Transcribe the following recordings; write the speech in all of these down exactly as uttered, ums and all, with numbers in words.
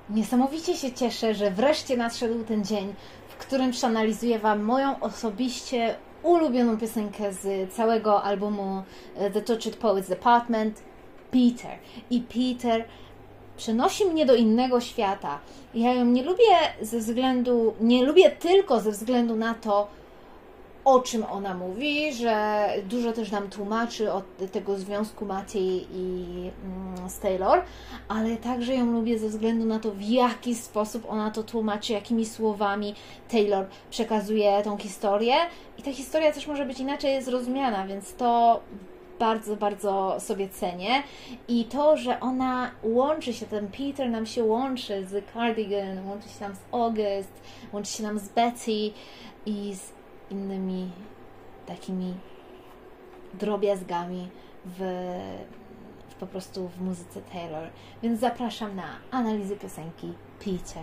Niesamowicie się cieszę, że wreszcie nadszedł ten dzień, w którym przeanalizuję Wam moją osobiście ulubioną piosenkę z całego albumu The Tortured Poets Department, Peter. I Peter przenosi mnie do innego świata. Ja ją nie lubię ze względu, nie lubię tylko ze względu na to, o czym ona mówi, że dużo też nam tłumaczy o tego związku Matty i mm, z Taylor, ale także ją lubię ze względu na to, w jaki sposób ona to tłumaczy, jakimi słowami Taylor przekazuje tą historię i ta historia też może być inaczej zrozumiana, więc to bardzo, bardzo sobie cenię. I to, że ona łączy się, ten Peter nam się łączy z Cardigan, łączy się nam z August, łączy się nam z Betty i z innymi takimi drobiazgami w, w po prostu w muzyce Taylor. Więc zapraszam na analizę piosenki Peter.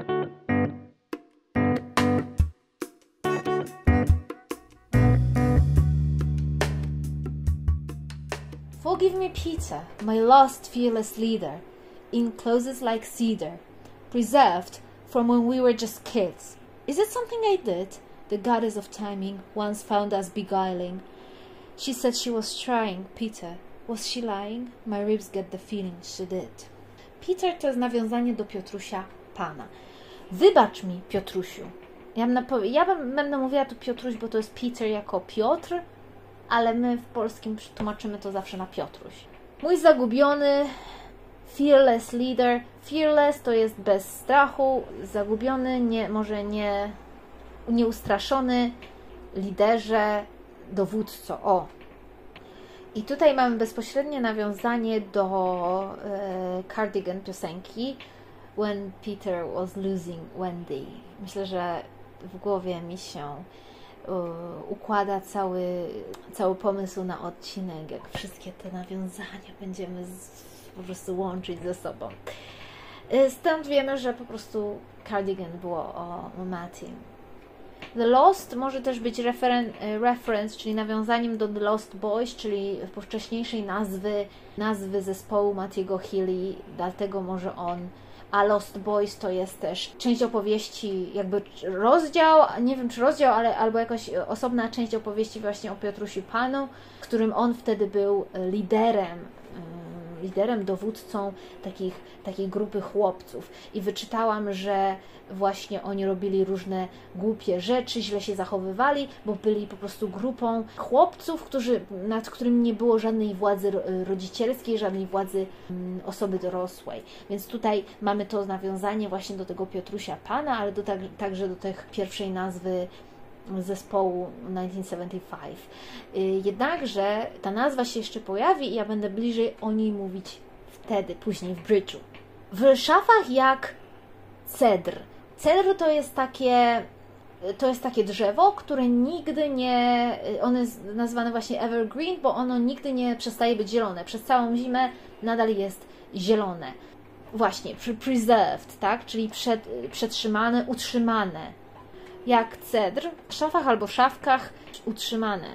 Forgive me, Peter, my lost fearless leader, in clothes like cedar, preserved from when we were just kids. Is it something I did? The goddess of timing once found us beguiling. She said she was trying. Peter, was she lying? My ribs get the feeling she did. Peter to jest nawiązanie do Piotrusia Pana. Wybacz mi, Piotrusiu. Ja, bym, ja bym, będę mówiła tu Piotruś, bo to jest Peter jako Piotr, ale my w polskim tłumaczymy to zawsze na Piotruś. Mój zagubiony, fearless leader. Fearless to jest bez strachu, zagubiony, nie, może nie... nieustraszony liderze, dowódco. O! I tutaj mamy bezpośrednie nawiązanie do e, Cardigan piosenki When Peter was losing Wendy. Myślę, że w głowie mi się e, układa cały, cały pomysł na odcinek, jak wszystkie te nawiązania będziemy z, po prostu łączyć ze sobą. E, stąd wiemy, że po prostu Cardigan było o, o Matty. The Lost może też być referen reference, czyli nawiązaniem do The Lost Boys, czyli wcześniejszej nazwy, nazwy zespołu Mattiego Healy, dlatego może on, a Lost Boys to jest też część opowieści, jakby rozdział, nie wiem czy rozdział, ale albo jakaś osobna część opowieści właśnie o Piotrusiu Panu, którym on wtedy był liderem, liderem, dowódcą takich, takiej grupy chłopców. I wyczytałam, że właśnie oni robili różne głupie rzeczy, źle się zachowywali, bo byli po prostu grupą chłopców, którzy, nad którymi nie było żadnej władzy rodzicielskiej, żadnej władzy mm, osoby dorosłej. Więc tutaj mamy to nawiązanie właśnie do tego Piotrusia Pana, ale do, tak, także do tej pierwszej nazwy zespołu tysiąc dziewięćset siedemdziesiąt pięć. Jednakże ta nazwa się jeszcze pojawi i ja będę bliżej o niej mówić wtedy, później w bridge'u. W szafach jak cedr. Cedr to jest takie to jest takie drzewo, które nigdy nie, ono jest nazwane właśnie evergreen, bo ono nigdy nie przestaje być zielone. Przez całą zimę nadal jest zielone. Właśnie, preserved, tak? Czyli przed, przetrzymane, utrzymane. Jak cedr, w szafach albo szafkach utrzymane.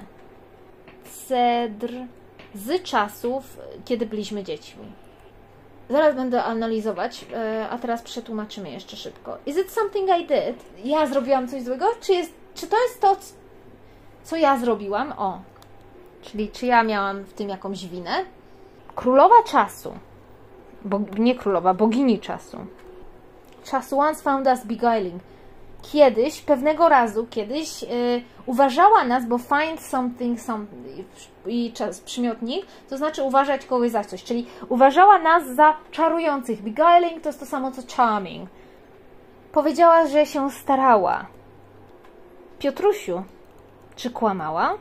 Cedr z czasów, kiedy byliśmy dziećmi. Zaraz będę analizować, a teraz przetłumaczymy jeszcze szybko. Is it something I did? Ja zrobiłam coś złego? Czy, jest, czy to jest to, co ja zrobiłam? O, czyli czy ja miałam w tym jakąś winę? Królowa czasu. Bo, nie królowa, bogini czasu. Czasu once found us beguiling. Kiedyś, pewnego razu, kiedyś yy, uważała nas, bo find something, something i czas, przymiotnik, to znaczy uważać kogoś za coś, czyli uważała nas za czarujących. Beguiling to jest to samo co charming. Powiedziała, że się starała. Piotrusiu, czy kłamała?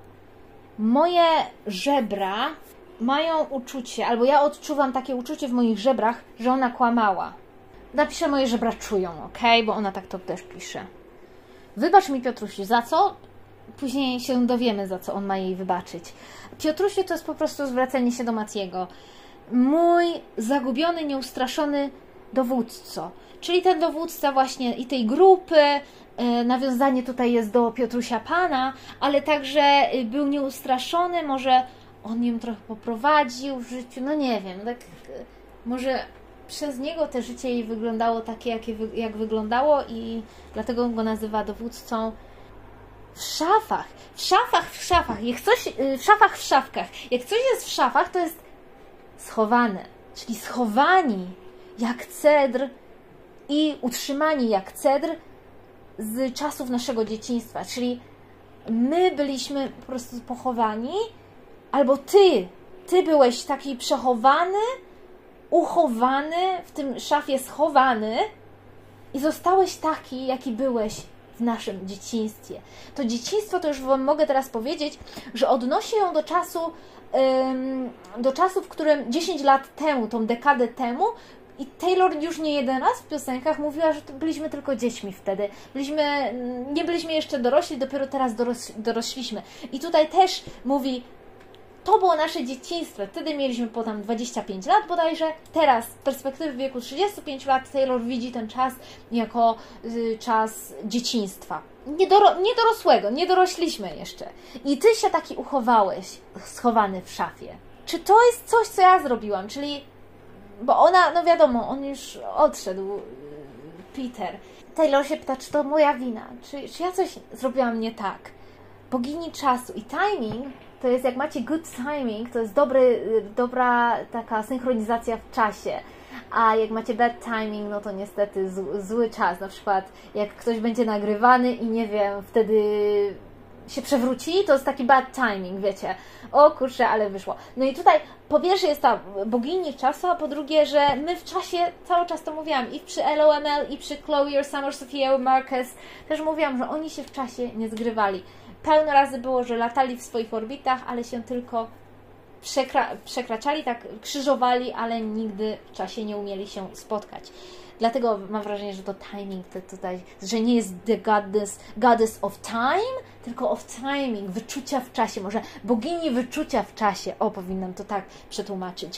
Moje żebra mają uczucie, albo ja odczuwam takie uczucie w moich żebrach, że ona kłamała. Napiszę, moje żebra czują, ok? Bo ona tak to też pisze. Wybacz mi, Piotrusiu, za co? Później się dowiemy, za co on ma jej wybaczyć. Piotrusiu to jest po prostu zwracanie się do Mattiego. Mój zagubiony, nieustraszony dowódco. Czyli ten dowódca właśnie i tej grupy, nawiązanie tutaj jest do Piotrusia Pana, ale także był nieustraszony, może on ją trochę poprowadził w życiu, no nie wiem, tak może przez niego te życie jej wyglądało takie, jakie, jak wyglądało i dlatego go nazywa dowódcą. W szafach, w szafach, w szafach, jak coś, w szafach, w szafkach. Jak coś jest w szafach, to jest schowane, czyli schowani jak cedr i utrzymani jak cedr z czasów naszego dzieciństwa. Czyli my byliśmy po prostu pochowani, albo ty, ty byłeś taki przechowany, uchowany, w tym szafie schowany i zostałeś taki, jaki byłeś w naszym dzieciństwie. To dzieciństwo, to już Wam mogę teraz powiedzieć, że odnosi ją do czasu, ym, do czasu, w którym dziesięć lat temu, tą dekadę temu, i Taylor już nie jeden raz w piosenkach mówiła, że byliśmy tylko dziećmi wtedy. Byliśmy, nie byliśmy jeszcze dorośli, dopiero teraz doros, dorośliśmy. I tutaj też mówi, to było nasze dzieciństwo. Wtedy mieliśmy potem dwadzieścia pięć lat bodajże. Teraz z perspektywy wieku trzydziestu pięciu lat Taylor widzi ten czas jako y, czas dzieciństwa. Niedoro, niedorosłego, nie dorośliśmy jeszcze. I Ty się taki uchowałeś, schowany w szafie. Czy to jest coś, co ja zrobiłam? Czyli, bo ona, no wiadomo, on już odszedł, Peter. Taylor się pyta, czy to moja wina, czy, czy ja coś zrobiłam nie tak. Bogini czasu i timing to jest, jak macie good timing, to jest dobry, dobra taka synchronizacja w czasie. A jak macie bad timing, no to niestety z, zły czas. Na przykład jak ktoś będzie nagrywany i nie wiem, wtedy się przewróci, to jest taki bad timing, wiecie. O kurczę, ale wyszło. No i tutaj po pierwsze jest ta bogini czasu, a po drugie, że my w czasie, cały czas to mówiłam, i przy L O M L, i przy Chloe or Summer, Sophia or Marcus, też mówiłam, że oni się w czasie nie zgrywali. Pełno razy było, że latali w swoich orbitach, ale się tylko przekra przekraczali, tak krzyżowali, ale nigdy w czasie nie umieli się spotkać. Dlatego mam wrażenie, że to timing to tutaj, że nie jest the goddess, goddess of time, tylko of timing, wyczucia w czasie, może bogini wyczucia w czasie. O, powinnam to tak przetłumaczyć.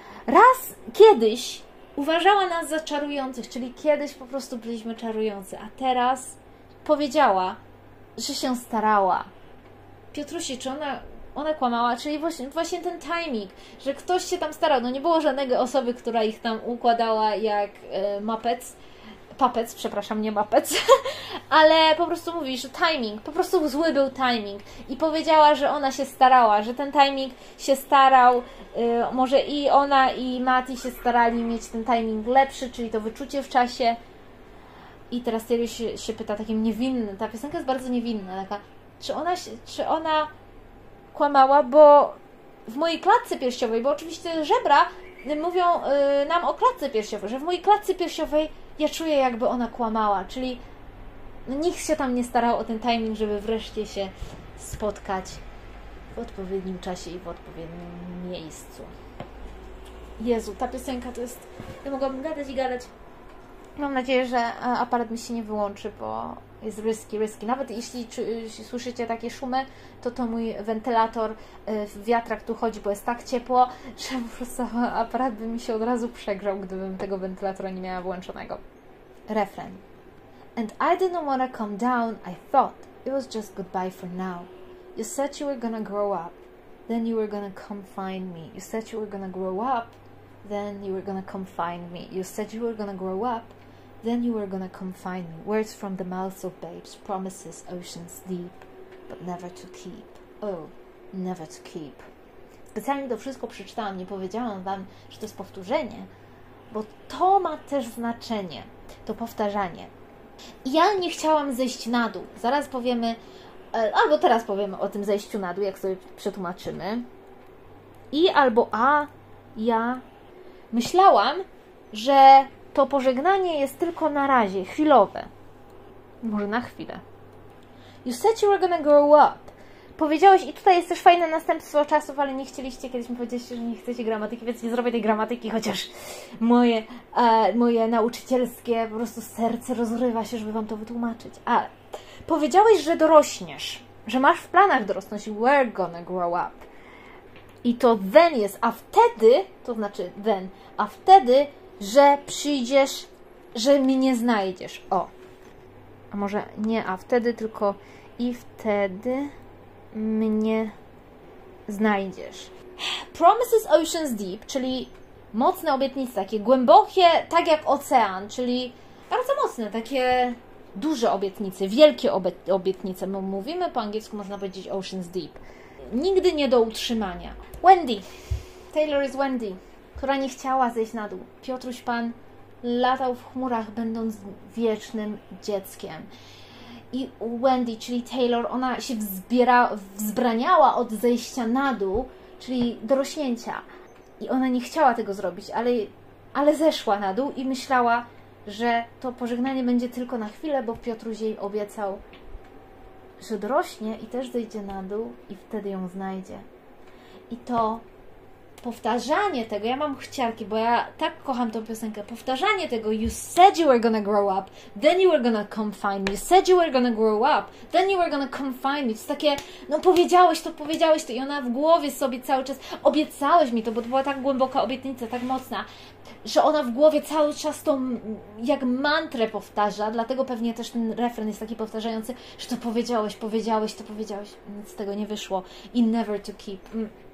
Raz kiedyś uważała nas za czarujących, czyli kiedyś po prostu byliśmy czarujący, a teraz powiedziała, że się starała. Piotrusi, czy ona, ona kłamała? Czyli właśnie, właśnie ten timing, że ktoś się tam starał. No nie było żadnej osoby, która ich tam układała jak e, Muppets. Puppets, przepraszam, nie Muppets. Ale po prostu mówi, że timing, po prostu zły był timing. I powiedziała, że ona się starała, że ten timing się starał. E, może i ona, i Matty się starali mieć ten timing lepszy, czyli to wyczucie w czasie. I teraz Taylor się, się pyta, takim niewinnym, ta piosenka jest bardzo niewinna, taka, czy ona, czy ona kłamała, bo w mojej klatce piersiowej, bo oczywiście żebra mówią y, nam o klatce piersiowej, że w mojej klatce piersiowej ja czuję, jakby ona kłamała, czyli no, nikt się tam nie starał o ten timing, żeby wreszcie się spotkać w odpowiednim czasie i w odpowiednim miejscu. Jezu, ta piosenka to jest, ja mogłabym gadać i gadać. Mam nadzieję, że aparat mi się nie wyłączy, bo jest risky, risky. Nawet jeśli czy, słyszycie takie szumy, to to mój wentylator, wiatrak tu chodzi, bo jest tak ciepło, że po prostu aparat by mi się od razu przegrzał, gdybym tego wentylatora nie miała włączonego. Refren. And I didn't wanna come down, I thought it was just goodbye for now. You said you were gonna grow up, then you were gonna come find me. You said you were gonna grow up, then you were gonna come find me. You said you were gonna grow up, then you were gonna come find me. Words from the mouths of babes, promises oceans deep, but never to keep. Oh, never to keep. Specjalnie to wszystko przeczytałam, nie powiedziałam Wam, że to jest powtórzenie, bo to ma też znaczenie, to powtarzanie. I ja nie chciałam zejść na dół. Zaraz powiemy, albo teraz powiemy o tym zejściu na dół, jak sobie przetłumaczymy. I albo a, ja. Myślałam, że to pożegnanie jest tylko na razie, chwilowe. Może na chwilę. You said you were gonna grow up. Powiedziałeś, i tutaj jest też fajne następstwo czasów, ale nie chcieliście, kiedyś mi powiedzieliście, że nie chcecie gramatyki, więc nie zrobię tej gramatyki, chociaż moje, e, moje nauczycielskie po prostu serce rozrywa się, żeby Wam to wytłumaczyć. Ale powiedziałeś, że dorośniesz, że masz w planach dorosnąć. You were gonna grow up. I to then jest, a wtedy, to znaczy then, a wtedy, że przyjdziesz, że mnie znajdziesz. O. A może nie a wtedy, tylko i wtedy mnie znajdziesz. Promises Oceans Deep, czyli mocne obietnice, takie głębokie, tak jak ocean, czyli bardzo mocne, takie duże obietnice, wielkie obietnice. My mówimy po angielsku, można powiedzieć Ocean's Deep. Nigdy nie do utrzymania. Wendy. Taylor jest Wendy, która nie chciała zejść na dół. Piotruś Pan latał w chmurach, będąc wiecznym dzieckiem. I Wendy, czyli Taylor, ona się wzbiera, wzbraniała od zejścia na dół, czyli dorośnięcia. I ona nie chciała tego zrobić, ale, ale zeszła na dół i myślała, że to pożegnanie będzie tylko na chwilę, bo Piotruś jej obiecał, że dorośnie i też zejdzie na dół i wtedy ją znajdzie. I to powtarzanie tego, ja mam chciarki, bo ja tak kocham tą piosenkę, powtarzanie tego, you said you were gonna grow up, then you were gonna come find me, you said you were gonna grow up, then you were gonna come find me, to jest takie, no powiedziałeś to, powiedziałeś to i ona w głowie sobie cały czas, obiecałeś mi to, bo to była tak głęboka obietnica, tak mocna, że ona w głowie cały czas tą jak mantrę powtarza, dlatego pewnie też ten refren jest taki powtarzający, że to powiedziałeś, powiedziałeś, to powiedziałeś, nic z tego nie wyszło i never to keep.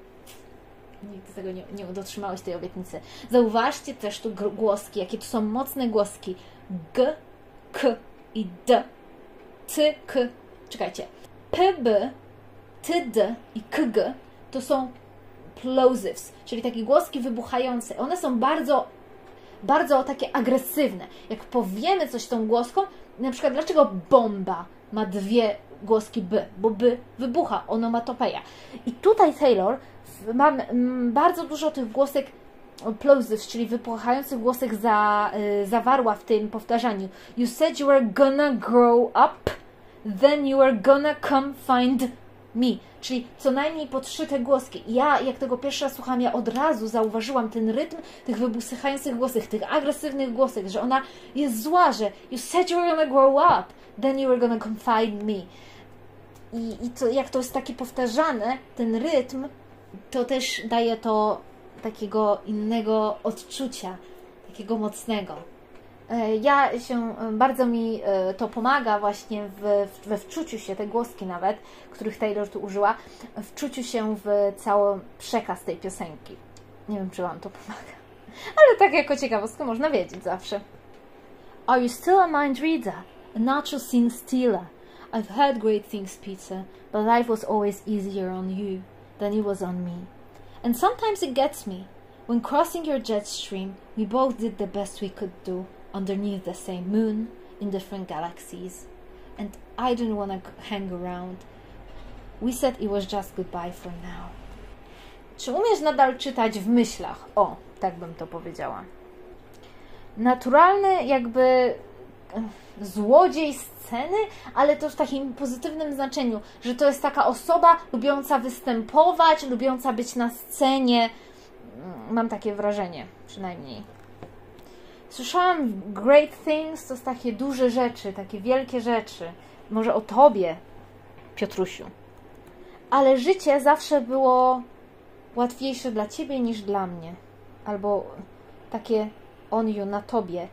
Nigdy tego nie, nie dotrzymałeś tej obietnicy. Zauważcie też tu głoski, jakie to są mocne głoski. G, K i D. T, K. Czekajcie. P, B, T, D i K, G to są plosives, czyli takie głoski wybuchające. One są bardzo, bardzo takie agresywne. Jak powiemy coś tą głoską, na przykład dlaczego bomba ma dwie głoski B, bo B wybucha, onomatopeja. I tutaj Taylor mam bardzo dużo tych głosek plosives, czyli wybuchających głosek za, y, zawarła w tym powtarzaniu. You said you were gonna grow up, then you were gonna come find me. Czyli co najmniej po trzy te głoski. Ja, jak tego pierwszy raz słuchałam, ja od razu zauważyłam ten rytm tych wybuchających głosek, tych agresywnych głosek, że ona jest zła, że you said you were gonna grow up, then you were gonna come find me. I, i to, jak to jest takie powtarzane, ten rytm, to też daje to takiego innego odczucia, takiego mocnego. Ja się, bardzo mi to pomaga właśnie w, we wczuciu się, te głoski nawet, których Taylor tu użyła, wczuciu się w cały przekaz tej piosenki. Nie wiem, czy Wam to pomaga, ale tak jako ciekawostkę można wiedzieć zawsze. Are you still a mind reader? A natural scene stealer? I've heard great things, Peter, but life was always easier on you than it was on me. And sometimes it gets me. When crossing your jet stream, we both did the best we could do underneath the same moon in different galaxies. And I didn't want to hang around. We said it was just goodbye for now. Czy umiesz nadal czytać w myślach? O, tak bym to powiedziała. Naturalny jakby złodziej sceny, ale to w takim pozytywnym znaczeniu, że to jest taka osoba lubiąca występować, lubiąca być na scenie. Mam takie wrażenie, przynajmniej. Słyszałam great things, to jest takie duże rzeczy, takie wielkie rzeczy. Może o Tobie, Piotrusiu. Ale życie zawsze było łatwiejsze dla Ciebie niż dla mnie. Albo takie on you, na Tobie.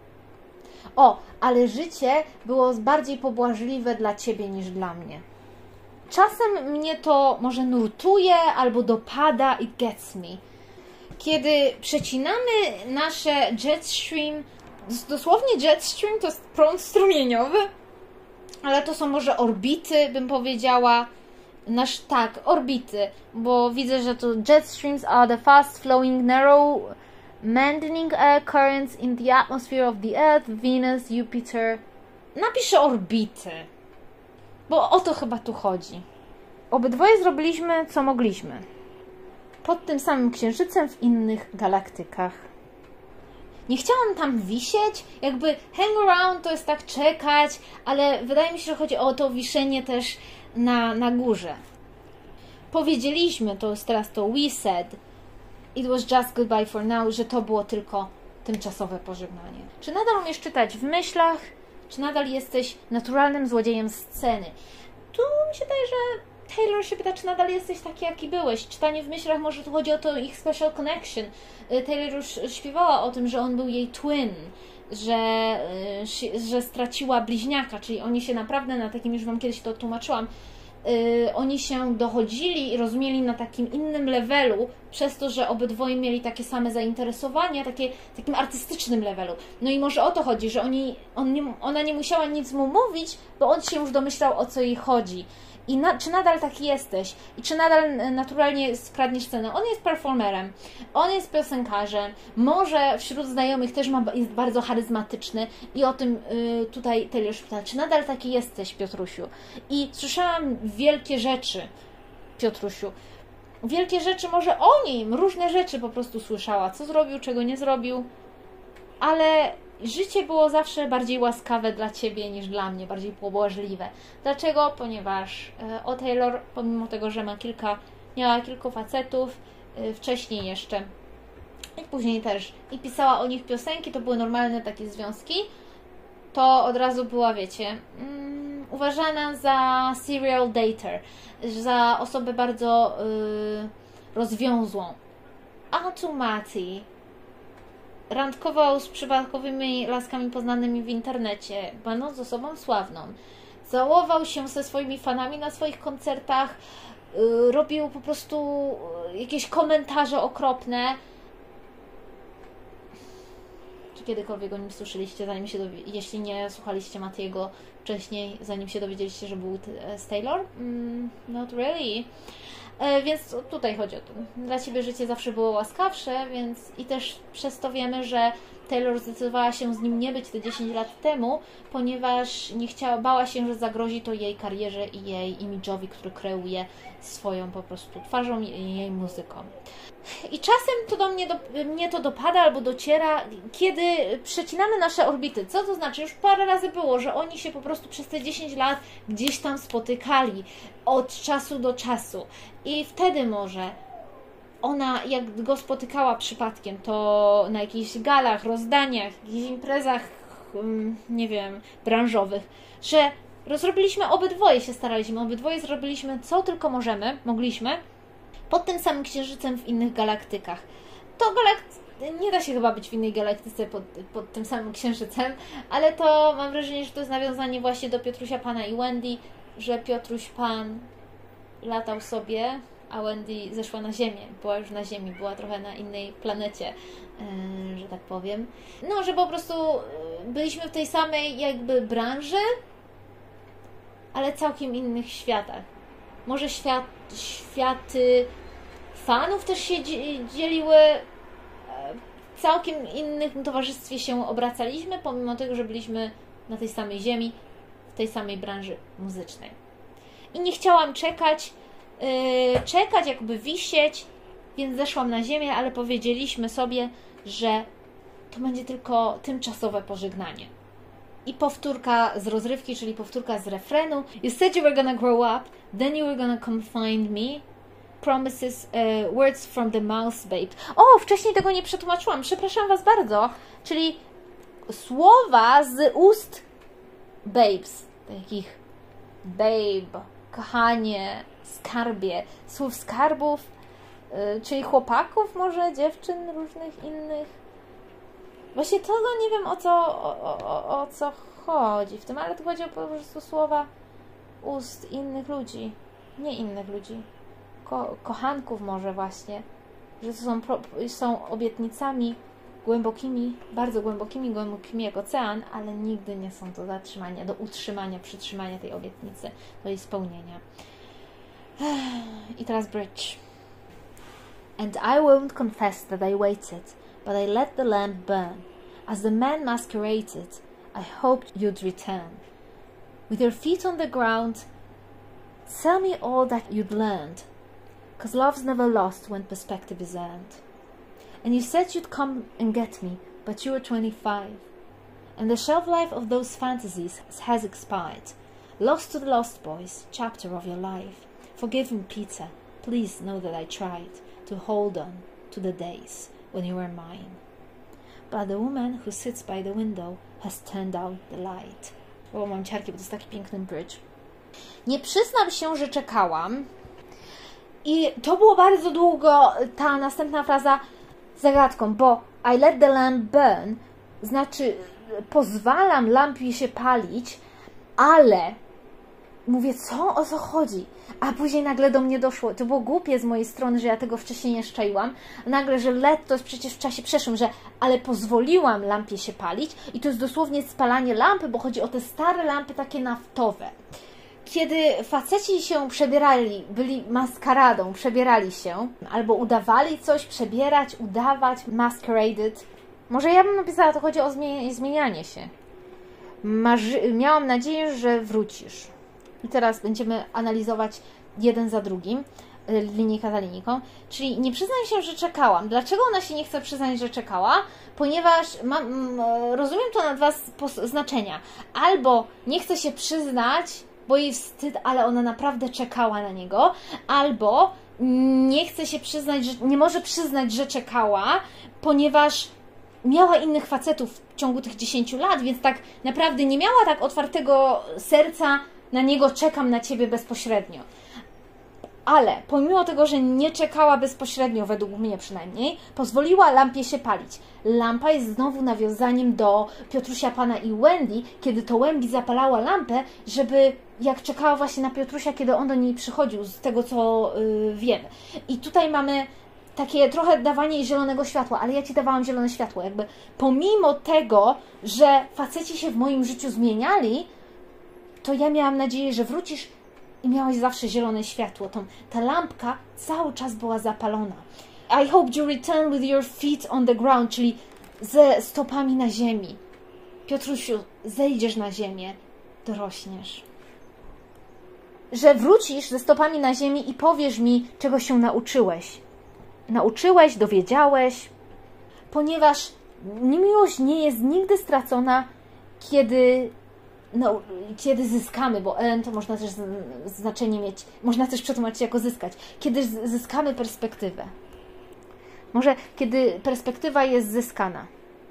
O, ale życie było bardziej pobłażliwe dla Ciebie niż dla mnie. Czasem mnie to może nurtuje albo dopada, it gets me. Kiedy przecinamy nasze jetstream, dosłownie jetstream to jest prąd strumieniowy, ale to są może orbity, bym powiedziała. Nasz, tak, orbity, bo widzę, że to jetstreams are the fast flowing narrow maddening air currents in the atmosphere of the Earth, Venus, Jupiter. Napiszę orbity, bo o to chyba tu chodzi. Obydwoje zrobiliśmy, co mogliśmy. Pod tym samym księżycem w innych galaktykach. Nie chciałam tam wisieć, jakby hang around to jest tak czekać, ale wydaje mi się, że chodzi o to wiszenie też na, na górze. Powiedzieliśmy, to jest teraz to we said, it was just goodbye for now, że to było tylko tymczasowe pożegnanie. Czy nadal umiesz czytać w myślach, czy nadal jesteś naturalnym złodziejem sceny? Tu mi się wydaje, że Taylor się pyta, czy nadal jesteś taki, jaki byłeś. Czytanie w myślach, może tu chodzi o to ich special connection. Taylor już śpiewała o tym, że on był jej twin, że, że straciła bliźniaka, czyli oni się naprawdę na takim, już Wam kiedyś to tłumaczyłam, yy, oni się dochodzili i rozumieli na takim innym levelu, przez to, że obydwoje mieli takie same zainteresowania, takie, takim artystycznym levelu. No i może o to chodzi, że oni, on nie, ona nie musiała nic mu mówić, bo on się już domyślał, o co jej chodzi. I na, czy nadal taki jesteś? I czy nadal naturalnie skradniesz scenę? On jest performerem, on jest piosenkarzem, może wśród znajomych też ma, jest bardzo charyzmatyczny i o tym y, tutaj Taylor pyta, czy nadal taki jesteś, Piotrusiu? I słyszałam wielkie rzeczy, Piotrusiu. Wielkie rzeczy może o nim, różne rzeczy po prostu słyszała, co zrobił, czego nie zrobił, ale życie było zawsze bardziej łaskawe dla Ciebie niż dla mnie, bardziej pobłażliwe. Dlaczego? Ponieważ e, o Taylor, pomimo tego, że ma kilka, miała kilku facetów, e, wcześniej jeszcze i później też, i pisała o nich piosenki, to były normalne takie związki, to od razu była, wiecie, mm, uważana za serial dater, za osobę bardzo y, rozwiązłą. A tu Mati randkował z przypadkowymi laskami poznanymi w internecie, będąc osobą sławną. Całował się ze swoimi fanami na swoich koncertach, yy, robił po prostu jakieś komentarze okropne. Czy kiedykolwiek o nim słyszeliście, zanim się dowi- jeśli nie słuchaliście Matiego wcześniej, zanim się dowiedzieliście, że był z Taylor? Mm, not really. E, więc tutaj chodzi o to. Dla Ciebie życie zawsze było łaskawsze, więc i też przez to wiemy, że Taylor zdecydowała się z nim nie być te dziesięć lat temu, ponieważ nie chciała, bała się, że zagrozi to jej karierze i jej imidżowi, który kreuje swoją po prostu twarzą i jej muzyką. I czasem to do mnie, do, mnie to dopada albo dociera, kiedy przecinamy nasze orbity. Co to znaczy? Już parę razy było, że oni się po prostu przez te dziesięć lat gdzieś tam spotykali od czasu do czasu. I wtedy może ona, jak go spotykała przypadkiem, to na jakichś galach, rozdaniach, jakichś imprezach, nie wiem, branżowych, że zrobiliśmy obydwoje, się staraliśmy, obydwoje zrobiliśmy co tylko możemy, mogliśmy, pod tym samym księżycem w innych galaktykach. To galakty... nie da się chyba być w innej galaktyce pod, pod tym samym księżycem, ale to mam wrażenie, że to jest nawiązanie właśnie do Piotrusia Pana i Wendy, że Piotruś Pan latał sobie, a Wendy zeszła na Ziemię. Była już na Ziemi, była trochę na innej planecie, yy, że tak powiem. No, że po prostu byliśmy w tej samej jakby branży, ale całkiem innych światach. Może świat, światy fanów też się dzieliły, w całkiem innym towarzystwie się obracaliśmy, pomimo tego, że byliśmy na tej samej ziemi, w tej samej branży muzycznej. I nie chciałam czekać, yy, czekać, jakby wisieć, więc zeszłam na ziemię, ale powiedzieliśmy sobie, że to będzie tylko tymczasowe pożegnanie. I powtórka z rozrywki, czyli powtórka z refrenu. You said you were gonna grow up, then you were gonna come find me. Promises, uh, words from the mouth, babe. O, wcześniej tego nie przetłumaczyłam, przepraszam Was bardzo. Czyli słowa z ust babes, takich babe, kochanie, skarbie, słów skarbów, yy, czyli chłopaków może, dziewczyn różnych innych. Właśnie to, no nie wiem o co, o, o, o co chodzi w tym, ale tu chodzi o po prostu słowa ust innych ludzi, nie innych ludzi, Ko kochanków może właśnie, że to są, są obietnicami głębokimi, bardzo głębokimi, głębokimi jak ocean, ale nigdy nie są do zatrzymania, do utrzymania, przytrzymania tej obietnicy, do jej spełnienia. I teraz bridge. And I won't confess that I waited, but I let the lamp burn. As the man masqueraded, I hoped you'd return. With your feet on the ground, tell me all that you'd learned, 'cause love's never lost when perspective is earned. And you said you'd come and get me, but you were twenty-five. And the shelf life of those fantasies has expired. Lost to the Lost Boys, chapter of your life. Forgive me, Peter. Please know that I tried to hold on to the days when you were mine. But the woman who sits by the window has turned out the light. O, mam ciarki, bo to jest taki piękny bridge. Nie przyznam się, że czekałam. I to było bardzo długo, ta następna fraza, zagadką, bo I let the lamp burn, znaczy pozwalam lampie się palić, ale mówię, co? O co chodzi? A później nagle do mnie doszło, to było głupie z mojej strony, że ja tego wcześniej nie szczaiłam, nagle, że L E D to jest przecież w czasie przeszłym, że ale pozwoliłam lampie się palić i to jest dosłownie spalanie lampy, bo chodzi o te stare lampy takie naftowe. Kiedy faceci się przebierali, byli maskaradą, przebierali się, albo udawali coś, przebierać, udawać, masqueraded. Może ja bym napisała, to chodzi o zmienianie się. Marzy... Miałam nadzieję, że wrócisz. I teraz będziemy analizować jeden za drugim, linijka za linijką. Czyli nie przyznaj się, że czekałam. Dlaczego ona się nie chce przyznać, że czekała? Ponieważ mam, rozumiem to na dwa znaczenia. Albo nie chce się przyznać, bo jej wstyd, ale ona naprawdę czekała na niego. Albo nie chce się przyznać, że nie może przyznać, że czekała, ponieważ miała innych facetów w ciągu tych dziesięciu lat, więc tak naprawdę nie miała tak otwartego serca na niego, czekam na ciebie bezpośrednio. Ale pomimo tego, że nie czekała bezpośrednio, według mnie przynajmniej, pozwoliła lampie się palić. Lampa jest znowu nawiązaniem do Piotrusia Pana i Wendy, kiedy to Wendy zapalała lampę, żeby jak czekała właśnie na Piotrusia, kiedy on do niej przychodził, z tego co yy, wiemy. I tutaj mamy takie trochę dawanie jej zielonego światła, ale ja Ci dawałam zielone światło. Jakby pomimo tego, że faceci się w moim życiu zmieniali, to ja miałam nadzieję, że wrócisz i miałaś zawsze zielone światło. Tą, ta lampka cały czas była zapalona. I hope you return with your feet on the ground, czyli ze stopami na ziemi. Piotrusiu, zejdziesz na ziemię, dorośniesz. Że wrócisz ze stopami na ziemi i powiesz mi, czego się nauczyłeś. Nauczyłeś, dowiedziałeś, ponieważ miłość nie jest nigdy stracona, kiedy, no, kiedy zyskamy, bo Ellen to można też znaczenie mieć, można też przetłumaczyć jako zyskać, kiedy zyskamy perspektywę. Może kiedy perspektywa jest zyskana.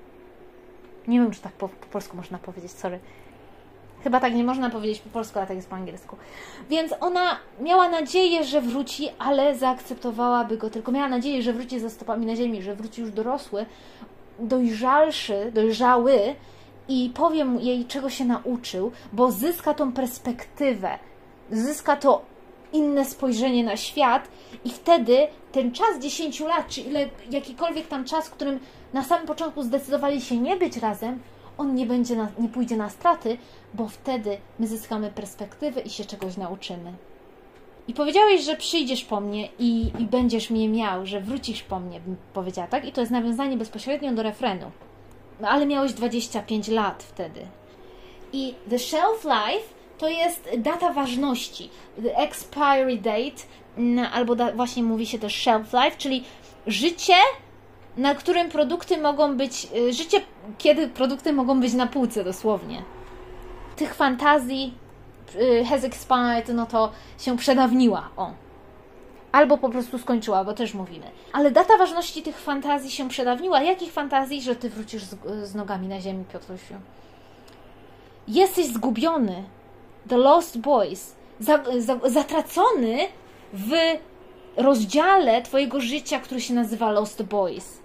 Nie wiem, czy tak po, po polsku można powiedzieć, sorry. Chyba tak nie można powiedzieć po polsku, ale tak jest po angielsku. Więc ona miała nadzieję, że wróci, ale zaakceptowałaby go tylko. Miała nadzieję, że wróci ze stopami na ziemi, że wróci już dorosły, dojrzalszy, dojrzały i powiem jej, czego się nauczył, bo zyska tą perspektywę, zyska to inne spojrzenie na świat i wtedy ten czas dziesięciu lat, czy ile, jakikolwiek tam czas, w którym na samym początku zdecydowali się nie być razem, on nie, będzie na, nie pójdzie na straty, bo wtedy my zyskamy perspektywę i się czegoś nauczymy. I powiedziałeś, że przyjdziesz po mnie i, i będziesz mnie miał, że wrócisz po mnie, bym powiedziała, tak? I to jest nawiązanie bezpośrednio do refrenu. No ale miałeś dwadzieścia pięć lat wtedy. I the shelf life to jest data ważności. The expiry date, albo da, właśnie mówi się też shelf life, czyli życie, na którym produkty mogą być, życie, kiedy produkty mogą być na półce dosłownie. Tych fantazji has expired, no to się przedawniła, o. Albo po prostu skończyła, bo też mówimy. Ale data ważności tych fantazji się przedawniła. Jakich fantazji? Że Ty wrócisz z, z nogami na ziemi, Piotrusiu. Jesteś zgubiony. The Lost Boys. Za, za, zatracony w rozdziale Twojego życia, który się nazywa Lost Boys.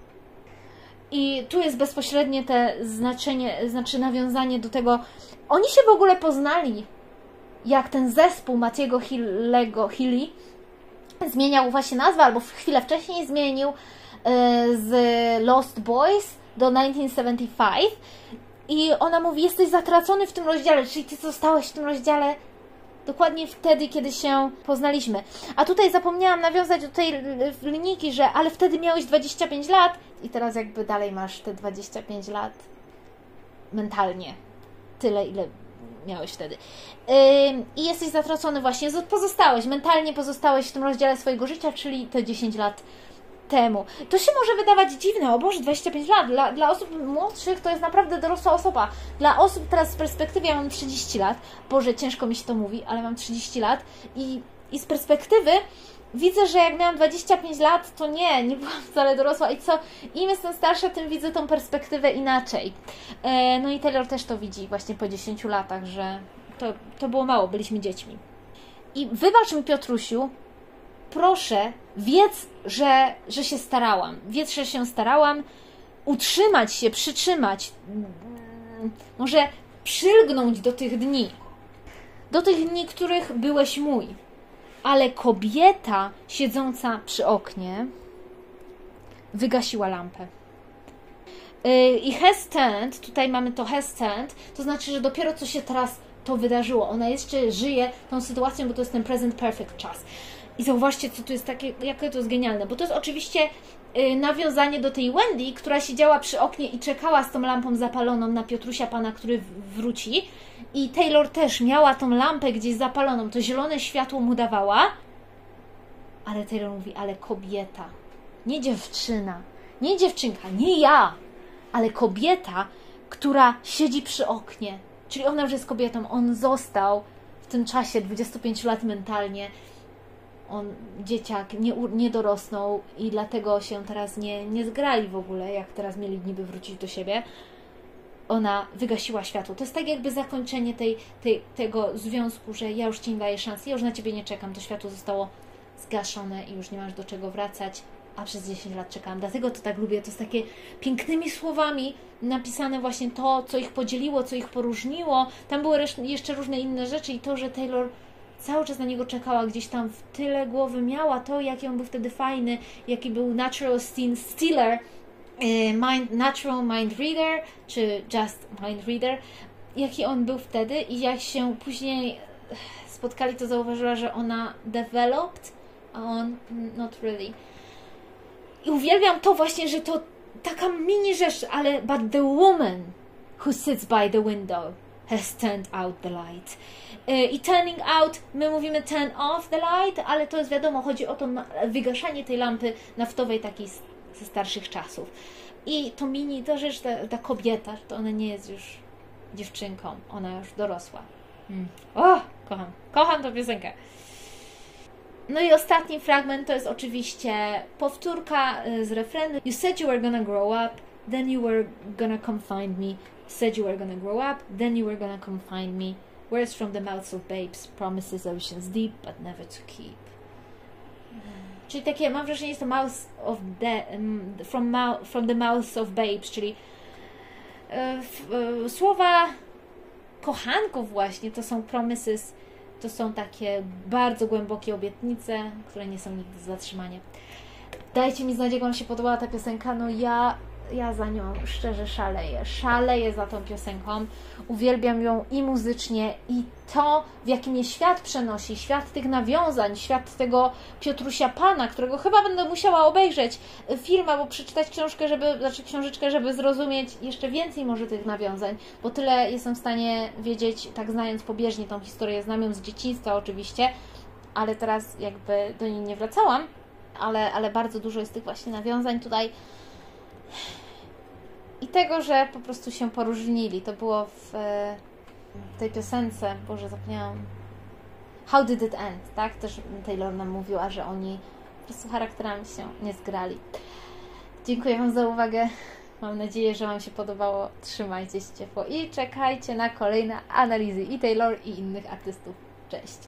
I tu jest bezpośrednie te znaczenie, znaczy nawiązanie do tego. Oni się w ogóle poznali, jak ten zespół Matiego Hillego, Hilly zmieniał właśnie nazwę, albo chwilę wcześniej zmienił z Lost Boys do tysiąc dziewięćset siedemdziesiąt pięć i ona mówi, jesteś zatracony w tym rozdziale, czyli Ty zostałeś w tym rozdziale dokładnie wtedy, kiedy się poznaliśmy. A tutaj zapomniałam nawiązać do tej linijki, że ale wtedy miałeś dwadzieścia pięć lat i teraz jakby dalej masz te dwadzieścia pięć lat mentalnie. Tyle, ile miałeś wtedy. Yy, I jesteś zatracony właśnie, pozostałeś, mentalnie pozostałeś w tym rozdziale swojego życia, czyli te dziesięć lat temu. To się może wydawać dziwne, o Boże, dwadzieścia pięć lat. Dla, dla osób młodszych to jest naprawdę dorosła osoba. Dla osób teraz z perspektywy, ja mam trzydzieści lat. Boże, ciężko mi się to mówi, ale mam trzydzieści lat i, i z perspektywy widzę, że jak miałam dwadzieścia pięć lat, to nie, nie byłam wcale dorosła i co, im jestem starsza, tym widzę tą perspektywę inaczej. E, no i Taylor też to widzi właśnie po dziesięciu latach, że to, to było mało, byliśmy dziećmi. I wybacz mi, Piotrusiu, proszę, wiedz, że, że się starałam. Wiedz, że się starałam utrzymać się, przytrzymać, może przylgnąć do tych dni. Do tych niektórych byłeś mój, ale kobieta siedząca przy oknie wygasiła lampę. I has turned, tutaj mamy to has turned, to znaczy, że dopiero co się teraz to wydarzyło. Ona jeszcze żyje tą sytuacją, bo to jest ten present perfect czas. I zauważcie, co tu jest takie, jakie to jest genialne, bo to jest oczywiście yy, nawiązanie do tej Wendy, która siedziała przy oknie i czekała z tą lampą zapaloną na Piotrusia Pana, który wróci. I Taylor też miała tą lampę gdzieś zapaloną, to zielone światło mu dawała. Ale Taylor mówi, ale kobieta, nie dziewczyna, nie dziewczynka, nie ja, ale kobieta, która siedzi przy oknie. Czyli ona już jest kobietą, on został w tym czasie dwudziestu pięciu lat mentalnie, on, dzieciak, nie, nie dorosnął i dlatego się teraz nie, nie zgrali w ogóle, jak teraz mieli niby wrócić do siebie. Ona wygasiła światło. To jest tak jakby zakończenie tej, tej, tego związku, że ja już Ci nie daję szansy, ja już na Ciebie nie czekam, to światło zostało zgaszone i już nie masz do czego wracać, a przez dziesięć lat czekałam. Dlatego to tak lubię, to jest takie pięknymi słowami napisane właśnie to, co ich podzieliło, co ich poróżniło. Tam były jeszcze różne inne rzeczy i to, że Taylor cały czas na niego czekała, gdzieś tam w tyle głowy miała to, jaki on był wtedy fajny, jaki był natural scene stealer, mind, natural mind reader, czy just mind reader, jaki on był wtedy i jak się później spotkali, to zauważyła, że ona developed, a on not really. I uwielbiam to właśnie, że to taka mini rzecz, ale but the woman who sits by the window has turned out the light. I turning out, my mówimy turn off the light, ale to jest wiadomo, chodzi o to wygaszanie tej lampy naftowej takiej ze starszych czasów. I to mini, to rzecz, ta, ta kobieta, to ona nie jest już dziewczynką, ona już dorosła. Hmm. O, kocham, kocham tę piosenkę. No i ostatni fragment to jest oczywiście powtórka z refrenu. You said you were gonna grow up, then you were gonna come find me. Said you were gonna grow up, then you were gonna come find me. Words from the mouths of babes, promises oceans deep, but never to keep. Czyli takie, mam wrażenie, jest to mouth of the, um, from, mouth, from the mouths of babes, czyli e, f, e, słowa kochanków właśnie, to są promises, to są takie bardzo głębokie obietnice, które nie są nigdy do zatrzymania. Dajcie mi znać, jak Wam się podobała ta piosenka. No ja, ja za nią szczerze szaleję. Szaleję za tą piosenką. Uwielbiam ją i muzycznie, i to, w jaki mnie świat przenosi. Świat tych nawiązań, świat tego Piotrusia Pana, którego chyba będę musiała obejrzeć film albo przeczytać książkę, żeby, znaczy książeczkę, żeby zrozumieć jeszcze więcej może tych nawiązań, bo tyle jestem w stanie wiedzieć, tak znając pobieżnie tą historię, znam ją z dzieciństwa oczywiście, ale teraz jakby do niej nie wracałam, ale, ale bardzo dużo jest tych właśnie nawiązań tutaj. I tego, że po prostu się poróżnili. To było w, w tej piosence, Boże, zapomniałam. How did it end, tak? Też Taylor nam mówiła, że oni po prostu charakterami się nie zgrali. Dziękuję Wam za uwagę. Mam nadzieję, że Wam się podobało. Trzymajcie się ciepło i czekajcie na kolejne analizy i Taylor, i innych artystów. Cześć!